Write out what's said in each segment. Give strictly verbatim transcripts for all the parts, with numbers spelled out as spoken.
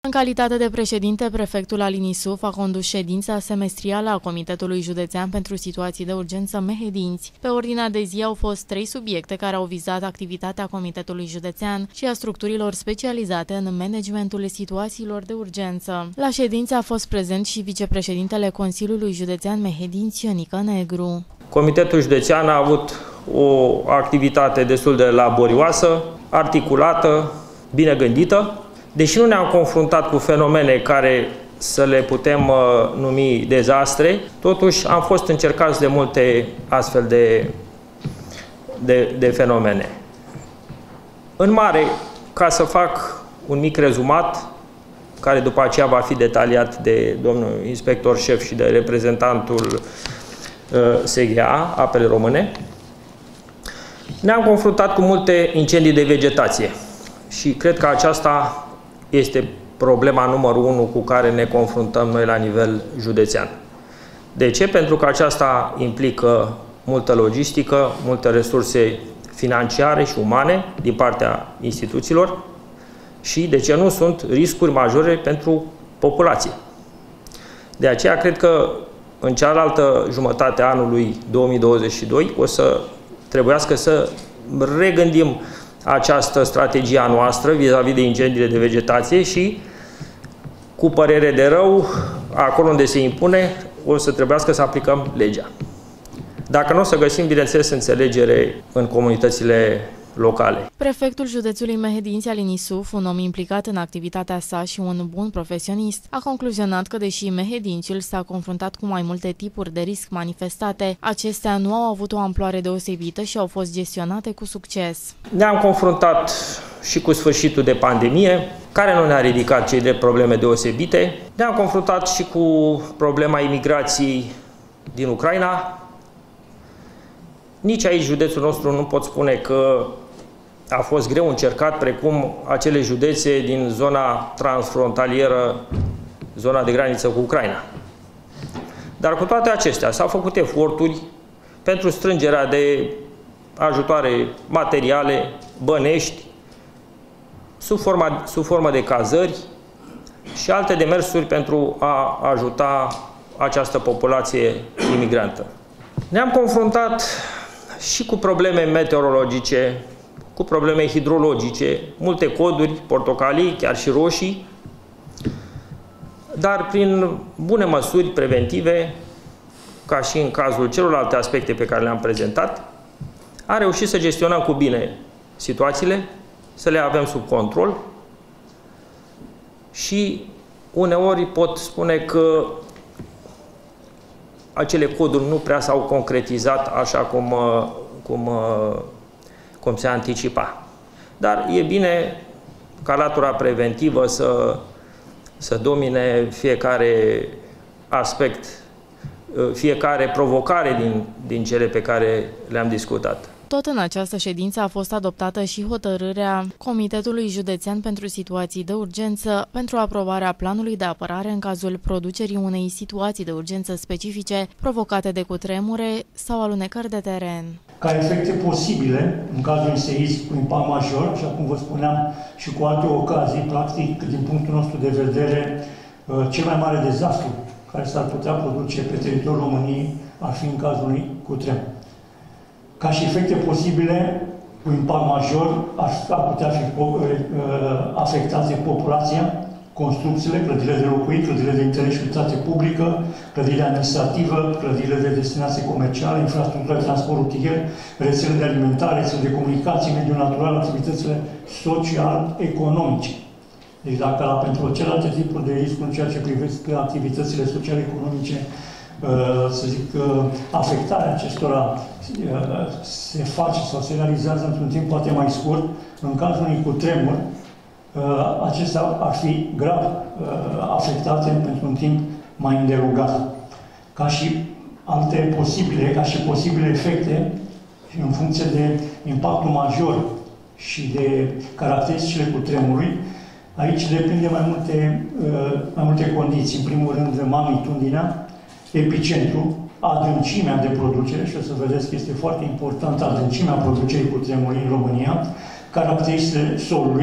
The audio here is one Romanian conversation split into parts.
În calitate de președinte, prefectul Alin Isuf a condus ședința semestrială a Comitetului Județean pentru Situații de Urgență Mehedinți. Pe ordinea de zi au fost trei subiecte care au vizat activitatea Comitetului Județean și a structurilor specializate în managementul situațiilor de urgență. La ședință a fost prezent și vicepreședintele Consiliului Județean Mehedinți, Ionica Negru. Comitetul Județean a avut o activitate destul de laborioasă, articulată, bine gândită. Deși nu ne-am confruntat cu fenomene care să le putem uh, numi dezastre, totuși am fost încercați de multe astfel de, de, de fenomene. În mare, ca să fac un mic rezumat, care după aceea va fi detaliat de domnul inspector șef și de reprezentantul uh, S G A, Apele Române, ne-am confruntat cu multe incendii de vegetație și cred că aceasta este problema numărul unu cu care ne confruntăm noi la nivel județean. De ce? Pentru că aceasta implică multă logistică, multe resurse financiare și umane din partea instituțiilor și, de ce nu, sunt riscuri majore pentru populație. De aceea, cred că în cealaltă jumătate a anului două mii douăzeci și doi o să trebuiască să regândim această strategie a noastră vis-a-vis de incendiile de vegetație și, cu părere de rău, acolo unde se impune, o să trebuiască să aplicăm legea. Dacă nu o să găsim, bineînțeles, înțelegere în comunitățile locale. Prefectul județului Mehedinți, Alin Isuf, un om implicat în activitatea sa și un bun profesionist, a concluzionat că, deși Mehedinciul s-a confruntat cu mai multe tipuri de risc manifestate, acestea nu au avut o amploare deosebită și au fost gestionate cu succes. Ne-am confruntat și cu sfârșitul de pandemie, care nu ne-a ridicat cei de probleme deosebite. Ne-am confruntat și cu problema imigrației din Ucraina. Nici aici județul nostru nu pot spune că a fost greu încercat, precum acele județe din zona transfrontalieră, zona de graniță cu Ucraina. Dar cu toate acestea s-au făcut eforturi pentru strângerea de ajutoare materiale, bănești, sub, forma, sub formă de cazări și alte demersuri pentru a ajuta această populație imigrantă. Ne-am confruntat și cu probleme meteorologice, cu probleme hidrologice, multe coduri, portocalii, chiar și roșii, dar prin bune măsuri preventive, ca și în cazul celorlalte aspecte pe care le-am prezentat, am reușit să gestionăm cu bine situațiile, să le avem sub control și uneori pot spune că acele coduri nu prea s-au concretizat așa cum, cum, cum se anticipa. Dar e bine ca latura preventivă să, să domine fiecare aspect, fiecare provocare din, din cele pe care le-am discutat. Tot în această ședință a fost adoptată și hotărârea Comitetului Județean pentru Situații de Urgență pentru aprobarea planului de apărare în cazul producerii unei situații de urgență specifice provocate de cutremure sau alunecări de teren. Ca efecte posibile, în cazul unui seism cu impact major, așa cum vă spuneam și cu alte ocazii, practic, din punctul nostru de vedere, cel mai mare dezastru care s-ar putea produce pe teritoriul României ar fi în cazul unui cutremur. Ca și efecte posibile, cu impact major, ar putea fi afectate populația, construcțiile, clădirile de locuit, clădirile de interes și utilitate publică, clădirile administrativă, clădirile de destinație comercială, infrastructura de transport rutier, rețelele de alimentare, rețelele de comunicații, mediul natural, activitățile social-economice. Deci dacă la, pentru celelalte tipuri de riscuri în ceea ce privesc activitățile social-economice, să zic, afectarea acestora se face sau se realizează într-un timp poate mai scurt, în cazul unui cutremur, acestea ar fi grav afectate pentru un timp mai îndelungat. Ca și alte posibile, ca și posibile efecte, în funcție de impactul major și de caracteristicile cutremurului, aici depinde mai multe, mai multe condiții. În primul rând, magnitudinea, epicentru, adâncimea de producere, și o să vedeți că este foarte importantă adâncimea producerii cutremurului în România, caracteristicile solului,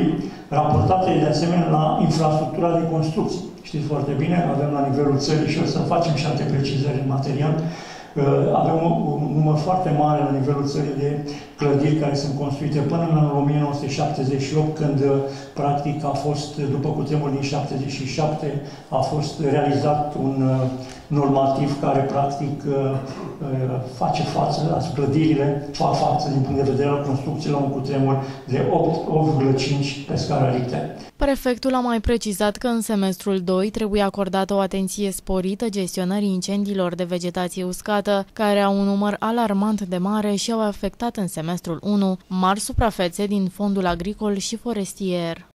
raportate de asemenea la infrastructura de construcții. Știți foarte bine, avem la nivelul țării și o să facem și alte precizări în material. Avem un număr foarte mare la nivelul țării de clădiri care sunt construite până în anul o mie nouă sute șaptezeci și opt, când practic a fost, după cutremurul din șaptezeci și șapte, a fost realizat un normativ care practic face față la clădirile, fac față din punct de vedere al construcției la un cutremur de opt virgulă cinci pe scara Richter. Prefectul a mai precizat că în semestrul doi trebuie acordată o atenție sporită gestionării incendiilor de vegetație uscată, care au un număr alarmant de mare și au afectat în semestrul unu mari suprafețe din fondul agricol și forestier.